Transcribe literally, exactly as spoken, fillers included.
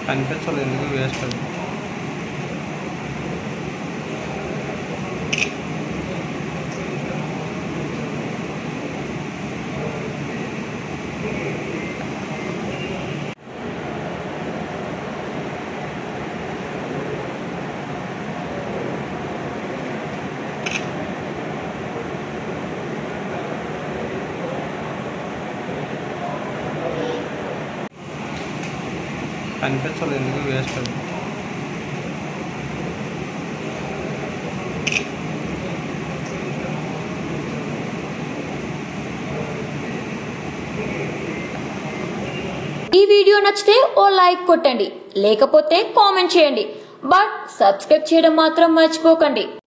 కనిపించలేదు ఎందుకు వేస్ట్ అది. కనిపించలేదు ఎందుకు వేస్ట్ అది. ఈ వీడియో నచ్చితే ఓ లైక్ కొట్టండి, లేకపోతే కామెంట్ చేయండి, బట్ సబ్స్క్రైబ్ చేయడం మాత్రం మర్చిపోకండి.